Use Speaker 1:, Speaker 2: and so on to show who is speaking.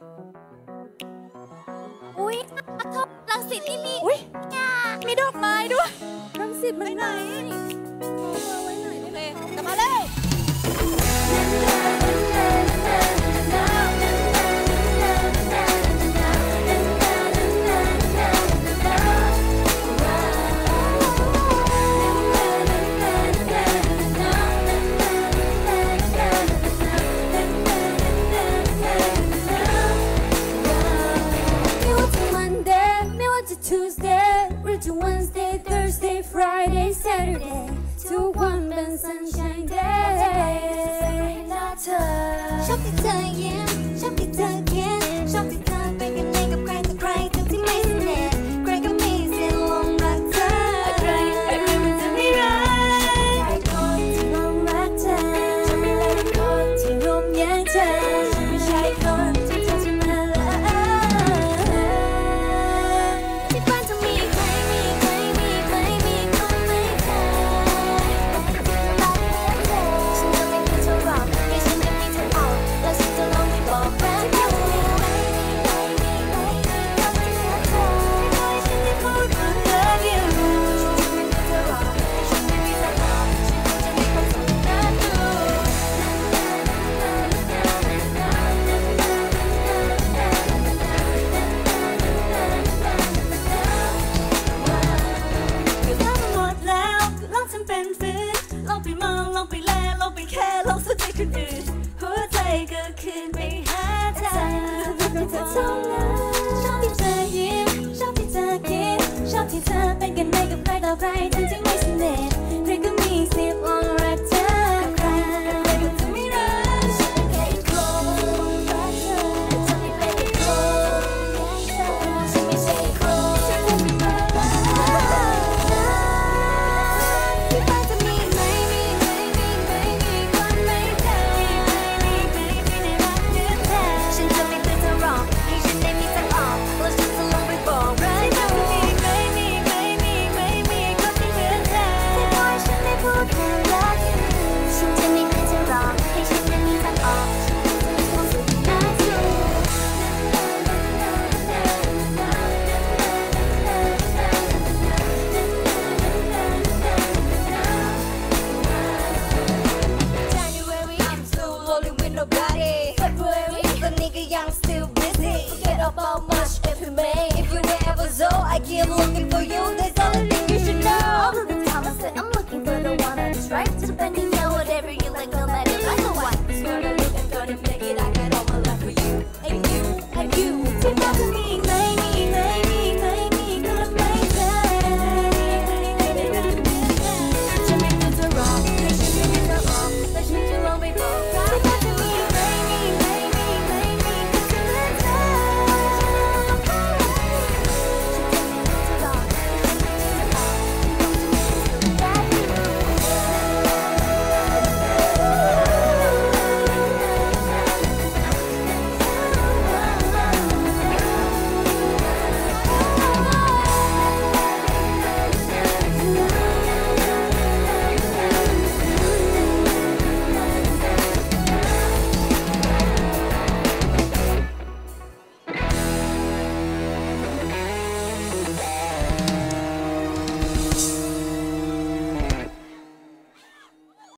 Speaker 1: อุ้ยรังสิตนี่มี
Speaker 2: มีดอกไม้ด้วย
Speaker 1: รังสิตมันไหนไว้ไหนเลยกลับมาเลย
Speaker 3: Wednesday, Thursday, Friday, Saturday ทุกวันเป็น Sunshine Day ชอบที่เธอยิ้มชอบที่เธอคิดชอบที่เธอเป็นกันเองกับใครต่อใครทั้งที่ไม่สนิทใครก็มีสิทธิ์หลงรักเธอใครมันจะไม่รักใครคนที่หลงรักเธอจะไม่เลยคนที่รุมแย่งเธอฉันไม่ใช่คนที่เธอจะมาละที่บ้านจะมีใครชอบที่เธอยิ้มชอบที่เธอคิดชอบที่เธอเป็นกันได้กับใครต่อใครทั้งที่ไม่สนิทใครก็มีสิทธิ์ลองรักเธอใครก็จะไม่รักฉันแค่อีกคนรักเธอจะไม่เป็นอีกคนฉันไม่ใช่อีกคนที่เธอไม่มารักที่บ้านจะมีไหมมีคนไม่ได้มีในรักเนื้อแท้ฉันจะไม่เตือนเธอหรอกให้ฉันได้มีทางออกแล้วฉันจะลงไปบอกรักเธอมีคนที่เหมือนเธอที่คอยฉันได้พูดแค่รักฉันจะไม่เตือนเธอหรอกให้ฉันได้มีทางออกฉันจะมีความสุขน่าดูJanuary I'm still rolling with nobody February ตอนนี้ก็ยัง